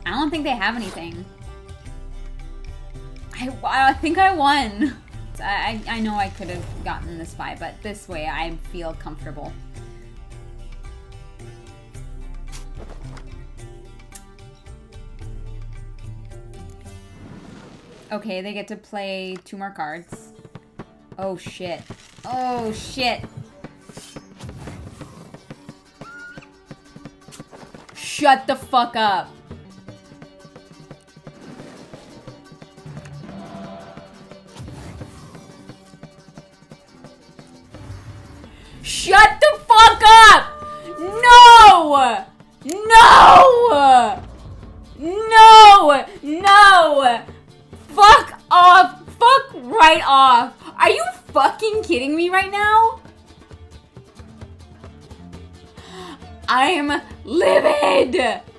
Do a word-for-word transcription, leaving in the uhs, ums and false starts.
I don't think they have anything. I, I think I won. I, I know I could have gotten this fight, but this way I feel comfortable. Okay, they get to play two more cards. Oh shit. Oh shit. Shut the fuck up. Shut the fuck up! No! No! No! No! Fuck off! Fuck right off! Are you fucking kidding me right now? I'm livid!